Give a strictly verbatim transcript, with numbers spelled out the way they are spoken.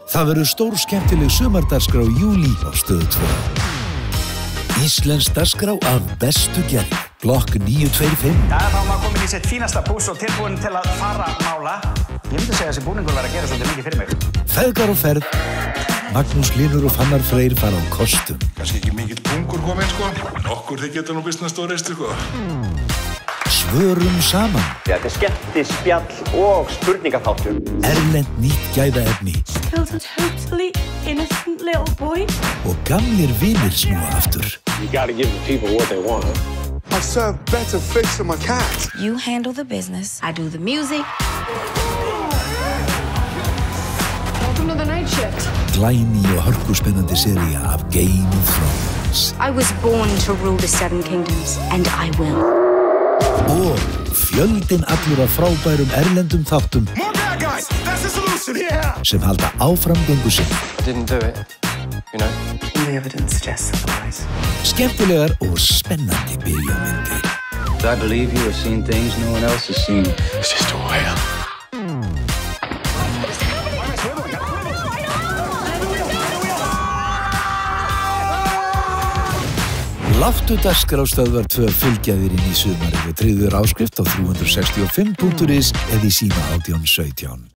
Það verður stór skemmtileg sumardagskrá í júlí á Stöð tvö. Íslensk dagskrá af bestu gerð. Blokk níu tveir fimm. Já, þá er maður komin í sitt fínasta púss og tilbúin til að fara mála. Ég myndi segja að þessi búningur var að gera svolítið mikið fyrir mig. Feðgar og ferð. Magnús Hlynur og Fannar Freyr fara á kostum. Kannski ekki mikill pungur kominn, sko. Nokkur þið geta nú business stóriðst, sko. Svörum saman. Þetta er skemmti, spjall og spurningaþáttur. Erlend nýtt gæðaefni. Killed a totally innocent little boy. Og gamlir vinir snúa aftur. You gotta give the people what they want. I serve better fish than my cat. You handle the business. I do the music. Welcome to the night shift. Glæný og hörkuspennandi sería af Game of Thrones. I was born to rule the Seven Kingdoms, and I will. Og fjöldinn allur af frábærum erlendum þáttum sem halda áfram göngu sinni. I didn't do it, you know. The evidence suggests otherwise. Skemmtilegar og spennandi bíómyndir. I believe you have seen things no one else has seen. It's just a whale. Láttu dagskrá Stöðvar tvö fylgja þér inn í sumarið og tryggðu þér áskrift á þrjú sextíu og fimm punktur is eða í síma átján sautján.